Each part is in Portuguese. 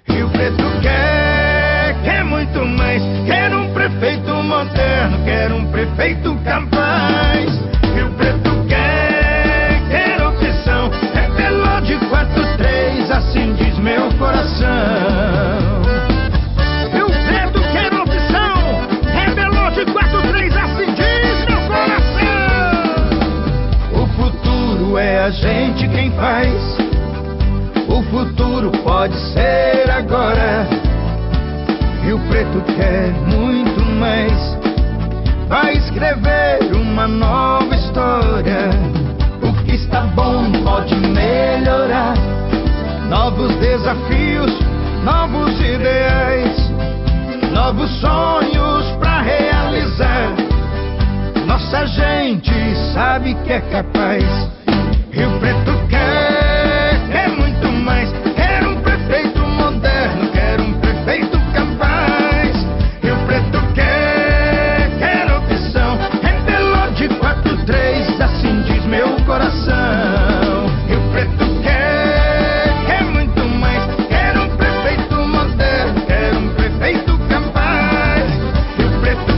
Rio Preto quer muito mais. Quer um prefeito moderno, quer um prefeito capaz. Rio Preto quer opção. É Pelode 4-3, assim diz meu coração. Rio Preto quer opção. É Pelode 4-3, assim diz meu coração. O futuro é a gente quem faz. O futuro pode ser agora. Rio Preto quer muito mais. Vai escrever uma nova história. O que está bom pode melhorar. Novos desafios, novos ideais, novos sonhos pra realizar. Nossa gente sabe que é capaz. Rio Preto quer muito mais. Quer um prefeito moderno, quer um prefeito capaz. Rio Preto quer opção. É Pelode 4-3, assim diz meu coração. Rio Preto quer muito mais. Quer um prefeito moderno, quer um prefeito capaz. Rio Preto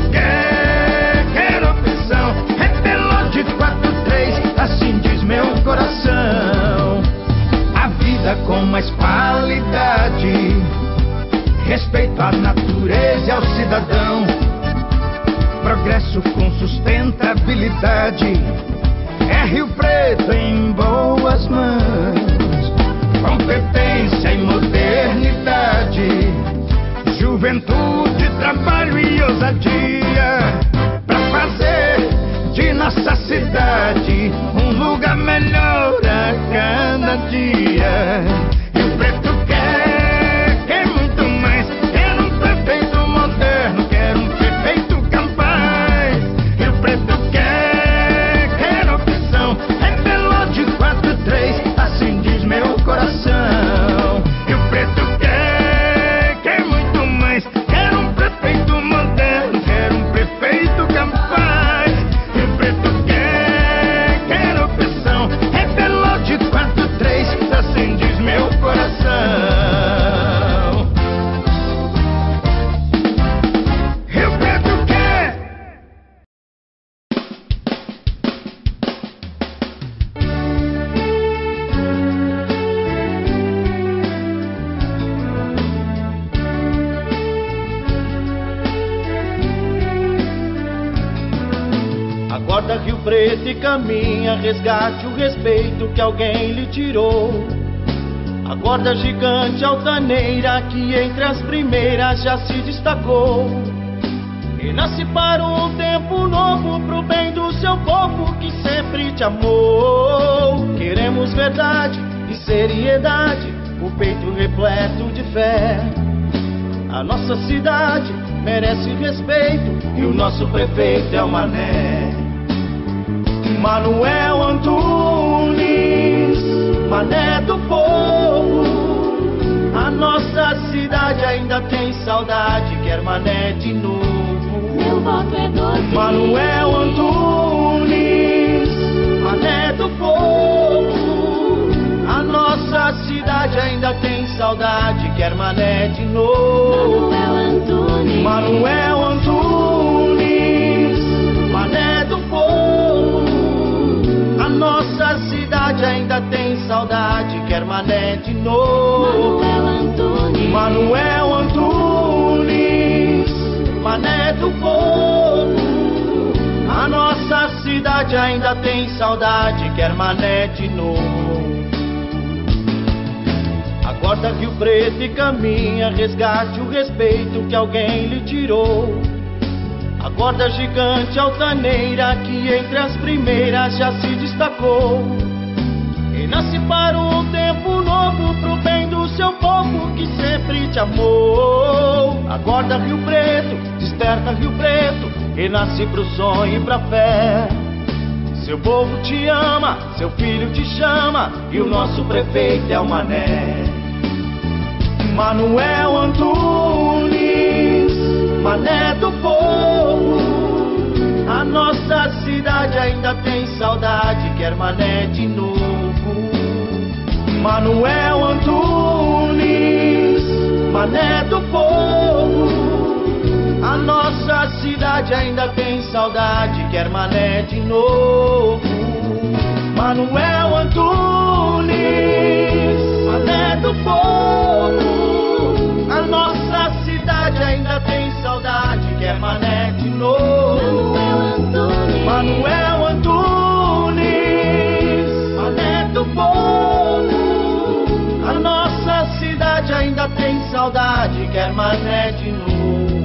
quer opção. É Pelode 4-3, assim diz meu coração. A vida com mais qualidade, respeito à natureza e ao cidadão, progresso com sustentabilidade. É Rio Preto em boas mãos. Competência e modernidade, juventude, trabalho e ousadia, pra fazer de nossa cidade um lugar melhor a cada dia. Rio Preto quer muito mais. Quer um prefeito moderno, quer um prefeito capaz. Rio Preto quer opção. É Pelode 4-3, assim diz meu coração. Rio Preto quer muito mais. Quer um prefeito moderno, quer um prefeito capaz. Rio Preto quer opção. É Pelode 4-3, assim diz meu coração. Rio Preto quer. Acorda, Rio Preto, e caminha, resgate o respeito que alguém lhe tirou. Acorda, gigante altaneira, que entre as primeiras já se destacou. E nasce para um tempo novo, pro bem do seu povo que sempre te amou. Queremos verdade e seriedade, o peito repleto de fé. A nossa cidade merece respeito e o nosso prefeito é o Mané. Manuel Antunes, Mané do povo. A nossa cidade ainda tem saudade, quer Mané de novo. Meu voto é doce. Manuel Antunes, Mané do povo. A nossa cidade ainda tem saudade, quer Mané de novo. Manuel Antunes, Manuel Antunes, Mané do povo. A nossa cidade ainda tem saudade, quer Mané de novo. Manuel Antunes, Manuel Antunes, Mané do povo. A nossa cidade ainda tem saudade, quer Mané de novo. Acorda, Rio Preto, e caminha, resgate o respeito que alguém lhe tirou. Acorda, gigante altaneira, que entre as primeiras já se destacou. E nasce para um tempo novo, pro bem do seu povo que sempre te amou. Acorda, Rio Preto, desperta, Rio Preto, e nasce pro sonho e pra fé. Seu povo te ama, seu filho te chama, e o nosso prefeito é o Mané. Manuel Antunes, Mané do povo. A nossa cidade ainda tem saudade, quer Mané de novo. Manuel Antunes, Mané do povo, a nossa cidade ainda tem saudade, quer Mané de novo. Manuel Antunes, Mané do povo, a nossa cidade ainda tem saudade, quer Mané de novo. Manuel Antunes, Mané do povo, a nossa cidade ainda tem saudade, quer Mané de novo.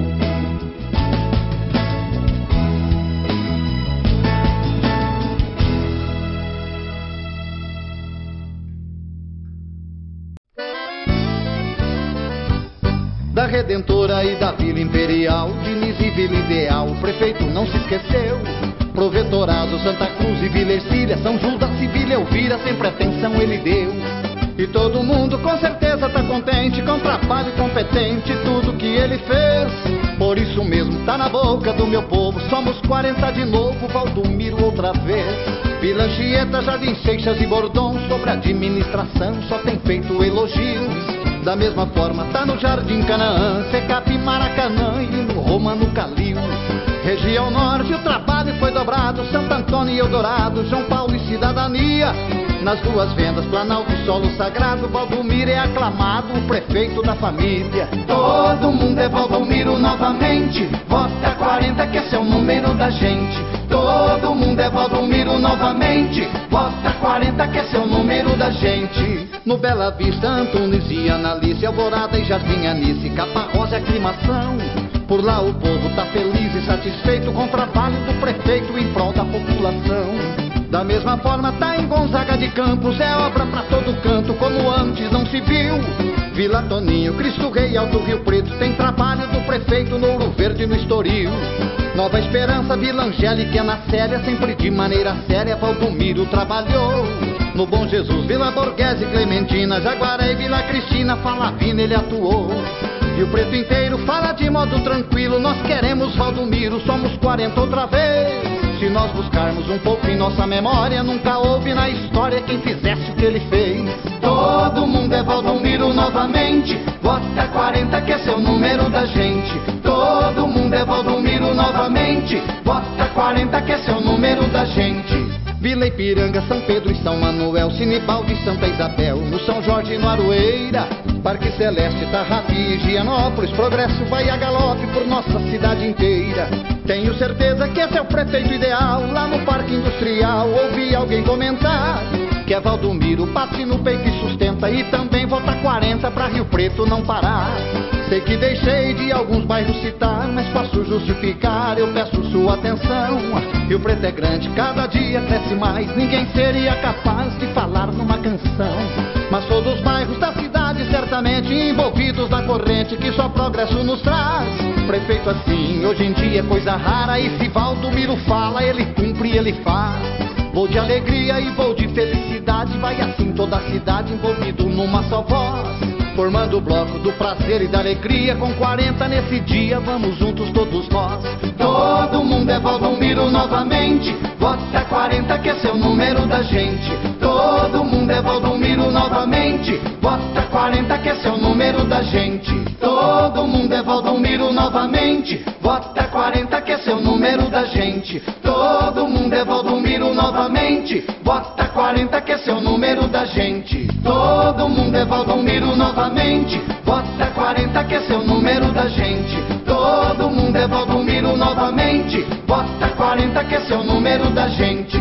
Da Redentora e da Vila Imperial, Diniz e Vila Ideal, o prefeito não se esqueceu. Provetorado, Santa Cruz e Vila Ercília, São Judas e Vila Elvira, sem pretensão ele deu. E todo mundo com certeza tá contente com o trabalho competente, tudo que ele fez. Por isso mesmo tá na boca do meu povo, somos 40 de novo, Valdomiro outra vez. Vila Anchieta, Jardim Seixas e Bordão, sobre a administração só tem feito elogios. Da mesma forma tá no Jardim Canaã, Secap, Maracanã e no Romano Calil. Região Norte o trabalho foi dobrado, Santo Antônio e Eldorado, João Paulo e Cidadania. Nas duas vendas, Planalto e Solo Sagrado, Valdomiro é aclamado, o prefeito da família. Todo mundo é Valdomiro novamente, vota 40 que esse é o número da gente. Todo mundo é Valdomiro novamente, vota 40 que esse é o número da gente. No Bela Vista, Antunes e Analícia, Alvorada e Jardim Anice, Capa Rosa e Aclimação. Por lá o povo tá feliz e satisfeito com o trabalho do prefeito em prol da população. Da mesma forma tá em Gonzaga de Campos, é obra pra todo canto, como antes não se viu. Vila Toninho, Cristo Rei, Alto Rio Preto, tem trabalho do prefeito no Ouro Verde e no Estoril. Nova Esperança, Vila Angélica, na Célia, sempre de maneira séria, Valdomiro trabalhou. No Bom Jesus, Vila Borghese e Clementina, Jaguaré e Vila Cristina, Falavina ele atuou. E o preto inteiro fala de modo tranquilo, nós queremos Valdomiro, somos 40 outra vez. Se nós buscarmos um pouco em nossa memória, nunca houve na história quem fizesse o que ele fez. Todo mundo é Valdomiro novamente, vota 40 que esse é o número da gente. Todo mundo é Valdomiro novamente, vota 40 que esse é o número da gente. Vila Ipiranga, São Pedro e São Manuel, Sinibaldi e Santa Isabel, no São Jorge e no Aroeira, Parque Celeste, Tarrafi e Higienópolis, progresso vai a galope por nossa cidade inteira. Tenho certeza que esse é o prefeito ideal, lá no Parque Industrial, ouvi alguém comentar que é Valdomiro, bate no peito e sustenta, e também vota 40 pra Rio Preto não parar. Sei que deixei de alguns bairros citar, mas posso justificar, eu peço sua atenção. Rio Preto é grande, cada dia cresce mais, ninguém seria capaz de falar numa canção. Mas todos os bairros da cidade certamente envolvidos na corrente que só progresso nos traz. Prefeito assim, hoje em dia é coisa rara, e se Valdomiro fala, ele cumpre e ele faz. Vou de alegria e vou de felicidade, vai assim toda a cidade envolvido numa só voz. Formando o bloco do prazer e da alegria, com 40 nesse dia, vamos juntos todos nós. Todo mundo é Valdomiro novamente, vota 40 que esse é o número da gente. Todo mundo é Valdomiro novamente, vota 40 que esse é o número da gente. Todo mundo é Valdomiro novamente, vota 40 que esse é o número da gente. Todo mundo é Valdomiro novamente, vota 40 que esse é o número da gente. Todo mundo é Valdomiro novamente, vota 40 que esse é o número da gente. Todo mundo é Valdomiro novamente, vota 40 que esse é o número da gente.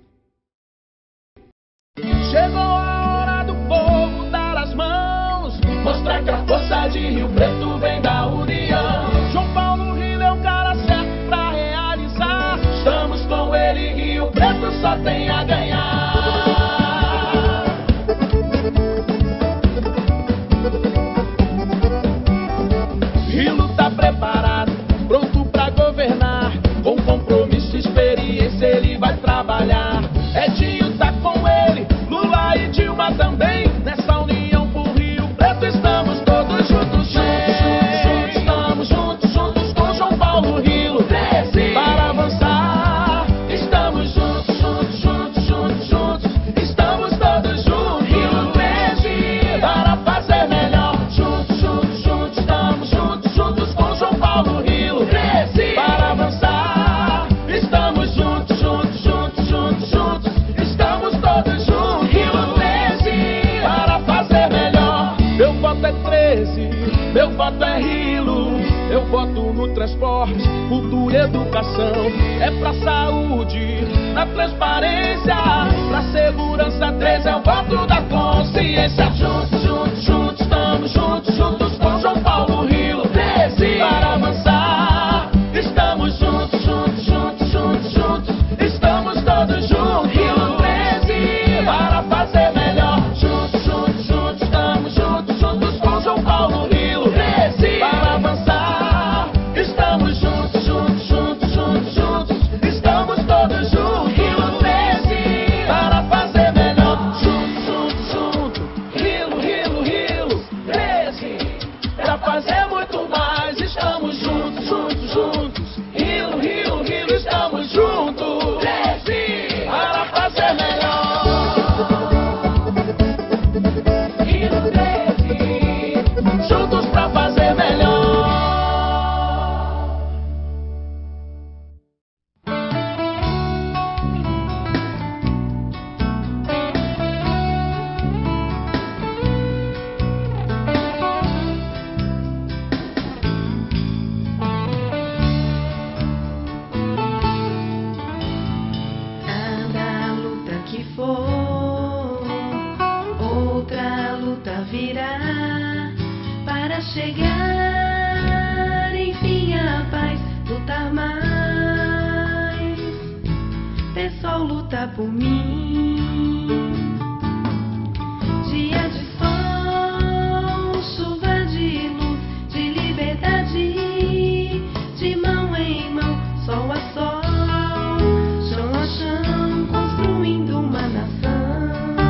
Chegou a hora do povo dar as mãos, mostrar que a força de Rio Preto vem da união. João Paulo Rio é o cara certo pra realizar, estamos com ele, Rio Preto só tem a ganhar. Rio tá preparado, pronto pra governar, com compromisso e experiência ele vai trabalhar. Edinho tá com ele, Lula e Dilma também, nessa união por Rio Preto estamos todos juntos. esporte, cultura e educação. É pra saúde, pra transparência, pra segurança. 3 é o voto da consciência. Juntos, juntos, juntos, estamos juntos, juntos com João Paulo Rilo. 13 para avançar. Estamos juntos, juntos, juntos, juntos, juntos. Estamos todos juntos. Rilo 13 para fazer melhor. Juntos, juntos, juntos, estamos juntos, juntos com João Paulo Rilo. 13 para avançar. Estamos juntos, juntos, juntos, juntos, juntos. Estamos todos juntos. Rilo 13 para fazer melhor. Juntos, juntos, juntos. Rilo, Rilo, Rilo 13 para fazer muito mais. Estamos juntos, juntos, juntos. Rilo, Rilo, Rilo, estamos juntos. 13 para fazer melhor. Rilo 13 juntos para fazer melhor. Cada luta que for, outra luta virá para chegar, enfim, a paz. Lutar mais, pessoal, luta por mim. Dia de sol, chuva de luz, de liberdade, de mão em mão, sol a sol, chão a chão, construindo uma nação.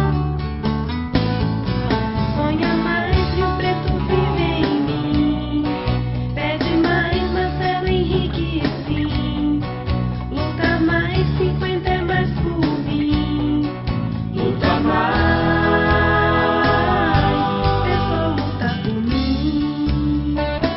Sonha mais, Rio Preto vive em mim. Pede mais, Marcelo Henrique, sim. Luta mais, 50 é mais por mim. Luta mais, pessoal, luta por mim.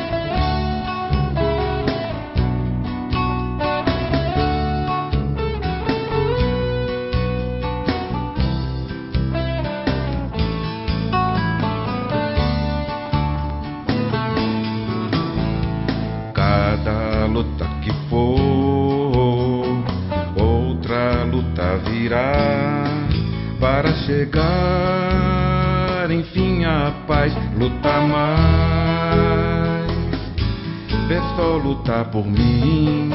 Cada luta que for, outra luta virá para chegar, enfim, a paz. Luta mais, pessoal, lutar por mim.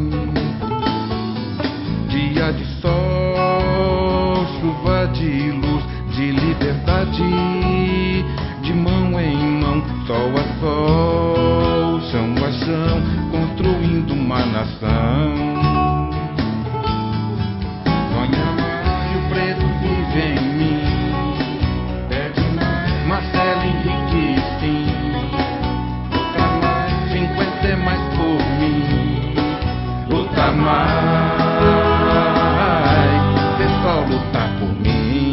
Dia de sol, chuva de luz, de liberdade, de mão em mão, sol a sol, chão a chão, construindo uma nação. Sonha mais, Rio Preto vive em mim. Pede mais, Marcelo Henrique, sim. Luta mais, 50 é mais por mim. Luta mais, pessoal, lutar por mim.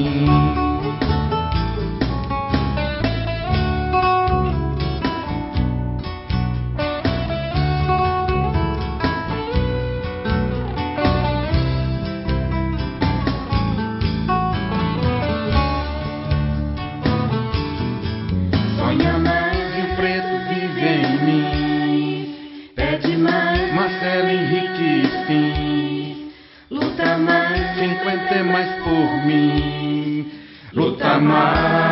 Sonha mais, Rio Preto vive em mim. Pede mais, Marcelo Henrique, sim. luta mais, 50 é mais por mim. Luta mais,